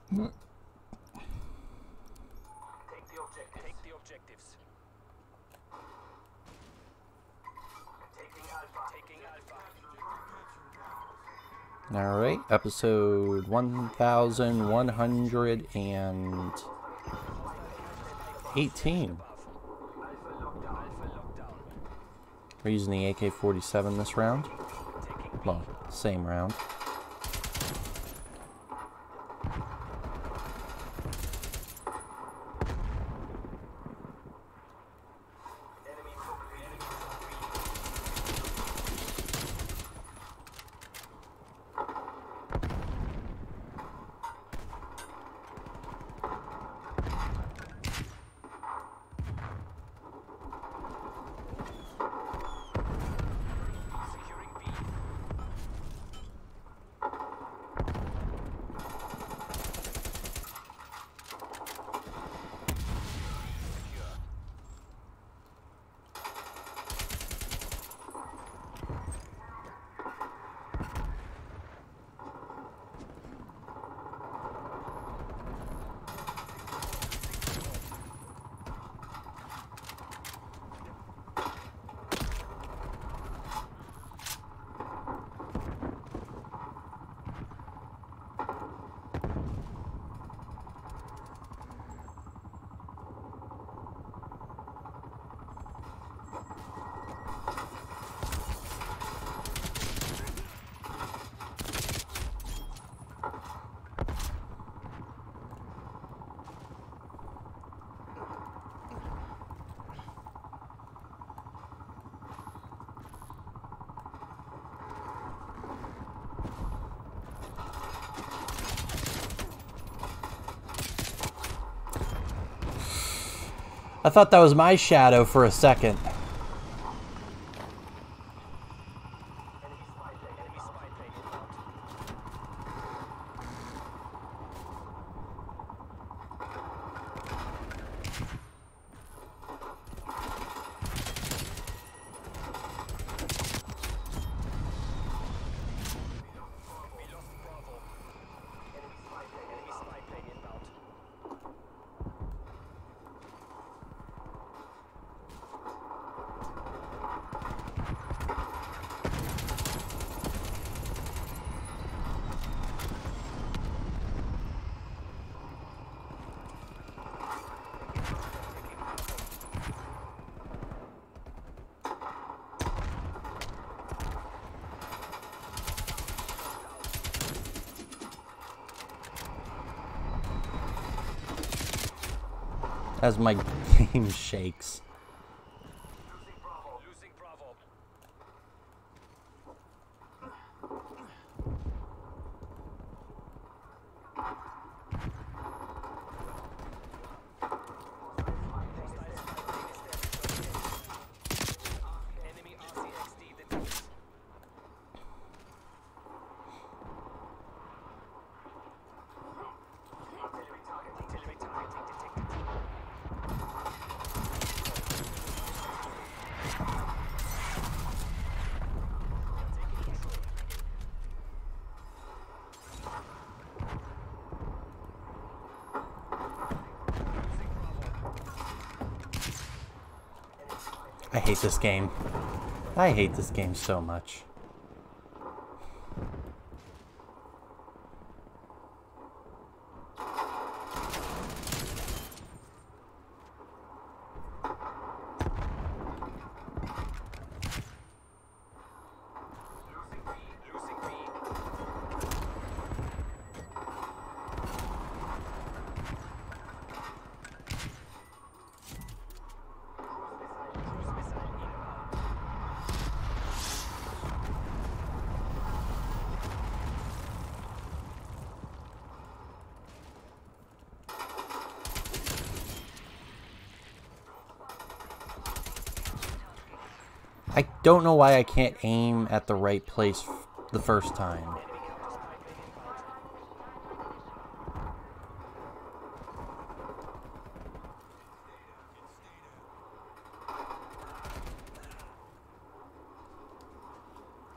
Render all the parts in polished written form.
Take the objectives. Taking Alpha. Alright, episode 1118. We're using the AK-47 this round. Well, same round. I thought that was my shadow for a second. As my game shakes. Losing Bravo. Enemy RCXD detected. Artillery targeting detected. I hate this game. I hate this game so much. Losing B. Cruise missile inbound. I don't know why I can't aim at the right place the first time. Enemy counter spy plane inbound.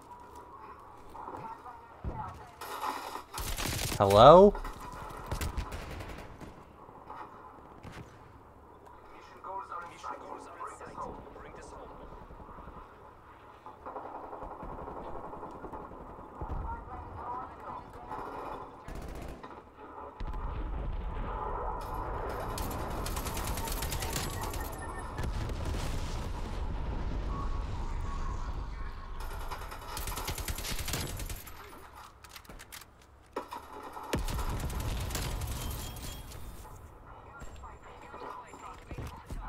Hello?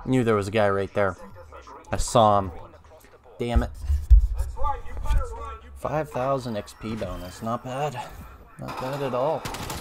Knew there was a guy right there. I saw him. Damn it. 5,000 XP bonus. Not bad. Not bad at all.